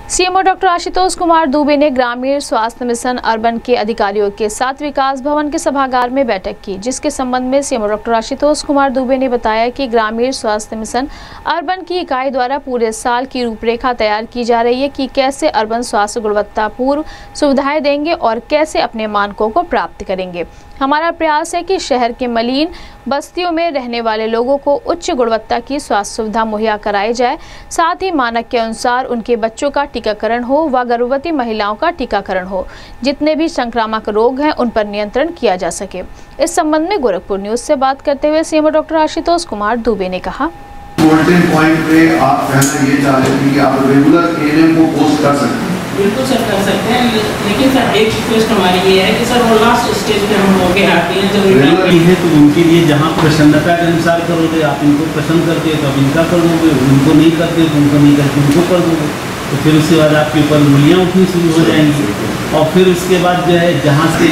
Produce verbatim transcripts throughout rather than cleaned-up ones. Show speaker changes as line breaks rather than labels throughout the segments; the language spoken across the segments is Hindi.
सीएमओ डॉक्टर आशुतोष कुमार दुबे ने ग्रामीण स्वास्थ्य मिशन अर्बन के अधिकारियों के साथ विकास भवन के सभागार में बैठक की, जिसके संबंध में सीएमओ डॉक्टर आशुतोष कुमार दुबे ने बताया कि ग्रामीण स्वास्थ्य मिशन अर्बन की इकाई द्वारा पूरे साल की रूपरेखा तैयार की जा रही है कि कैसे अर्बन स्वास्थ्य गुणवत्तापूर्ण सुविधाएं देंगे और कैसे अपने मानकों को प्राप्त करेंगे। हमारा प्रयास है कि शहर के मलिन बस्तियों में रहने वाले लोगों को उच्च गुणवत्ता की स्वास्थ्य सुविधा मुहैया कराई जाए, साथ ही मानक के अनुसार उनके बच्चों का टीकाकरण हो व गर्भवती महिलाओं का टीकाकरण हो। जितने भी संक्रामक रोग हैं उन पर नियंत्रण किया जा सके। इस संबंध में गोरखपुर न्यूज से बात करते हुए सीएमओ डॉक्टर आशुतोष कुमार दुबे ने कहा,
गोल्डन पॉइंट पे आप कहना ये चाह रहे थे कि आप रेगुलर एएनएम को पोस्ट कर सकते हैं।
बिल्कुल सर कर सकते हैं, लेकिन सर एक रिक्वेस्ट हमारी ये है कि सर वो लास्ट स्टेज पे हम लोग आते हैं जब
रेगुलर है तो उनके लिए जहाँ प्रसन्नता के अनुसार करोगे, आप इनको पसंद करते हो तो आप इनका कर दोगे, उनको नहीं करते तो उनको नहीं करते उनको कर दोगे, तो फिर उसके बाद आपके ऊपर मूलियाँ उठनी शुरू हो जाएंगी और फिर उसके बाद जो है जहाँ से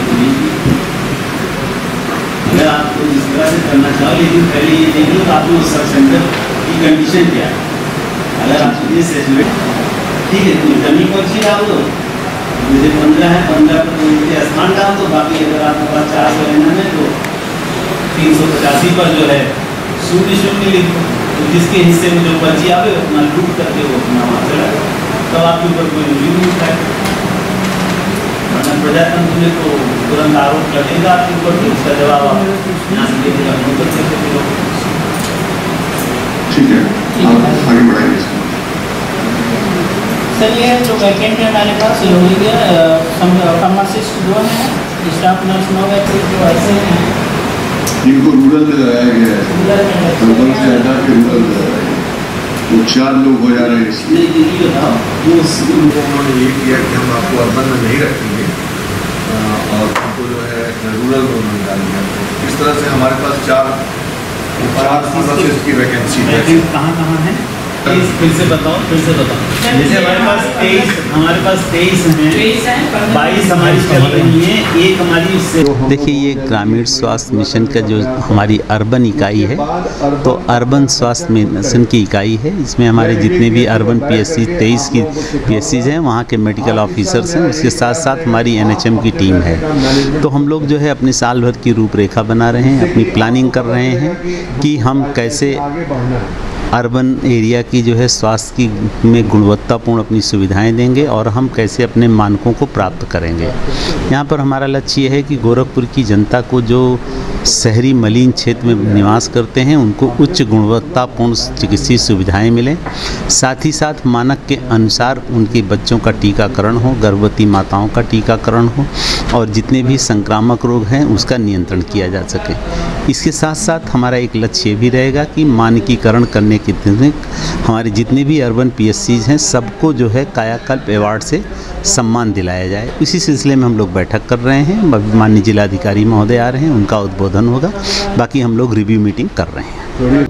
अगर आपको जिस तरह से करना चाहो, लेकिन पहले ये देख लो तो आपको सब सेंटर की कंडीशन क्या है। अगर आप ये सेचुरेट ठीक है तो जमी पर्ची डाल दो, जैसे पंद्रह है पंद्रह पर स्थान डाल दो, बाकी अगर आपके पास चार सौ लेना है तो तीन सौ पचासी पर जो है शून्य शून्य लिख दो, तो जिसके हिस्से में जो पर्ची आवे अपना लूट करके वो अपना वहाँ चला तब आपके ऊपर कोई रिव्यू नहीं उठाएगा। प्रजातंत्र में तो तुरंत आरोप लगेगा आपके ऊपर, तो उसका जवाब आप यहाँ से देखेगा नौकर से।
ठीक है, आगे बढ़ाएंगे।
सर ये जो वैकेंट है हमारे पास फार्मासिस्ट जो है, स्टाफ नर्स नौ वैकेंट जो ऐसे हैं
इनको रूरल में लगाया गया है, अर्बन से हटा के रूरल में लगाया गया, वो चार लोग हो जा रहे हैं। इसलिए उन्होंने ये किया कि हम आपको अर्बन में नहीं रखेंगे और उनको जो है रूरल में उन्होंने डाल दिया। इस तरह से हमारे पास चार चार फार्मासिस्ट की वैकेंसी है।
कहाँ कहाँ है फिर से बताओ फिर से बताओ जैसे हमारे पास तेईस हमारे पास तेईस हैं, बाईस हमारी चल रही है, एक हमारी इससे।
देखिए, ये ग्रामीण स्वास्थ्य मिशन का जो हमारी अर्बन इकाई है, तो अर्बन स्वास्थ्य मिशन की इकाई है। इसमें हमारे जितने भी अर्बन पीएससी तेईस की पीएससीज हैं, वहाँ के मेडिकल ऑफिसर्स हैं, उसके साथ साथ हमारी एनएचएम की टीम है। तो हम लोग जो है अपने साल भर की रूपरेखा बना रहे हैं, अपनी प्लानिंग कर रहे हैं कि हम कैसे अर्बन एरिया की जो है स्वास्थ्य की में गुणवत्तापूर्ण अपनी सुविधाएं देंगे और हम कैसे अपने मानकों को प्राप्त करेंगे। यहाँ पर हमारा लक्ष्य ये है कि गोरखपुर की जनता को जो शहरी मलिन क्षेत्र में निवास करते हैं उनको उच्च गुणवत्तापूर्ण चिकित्सीय सुविधाएं मिलें, साथ ही साथ मानक के अनुसार उनके बच्चों का टीकाकरण हो, गर्भवती माताओं का टीकाकरण हो और जितने भी संक्रामक रोग हैं उसका नियंत्रण किया जा सके। इसके साथ साथ हमारा एक लक्ष्य भी रहेगा कि मानकीकरण करने के दिन हमारे जितने भी अर्बन पीएससीज हैं सबको जो है कायाकल्प अवार्ड से सम्मान दिलाया जाए। इसी सिलसिले में हम लोग बैठक कर रहे हैं, माननीय जिलाधिकारी महोदय आ रहे हैं, उनका उद्बोधन होगा, बाकी हम लोग रिव्यू मीटिंग कर रहे हैं।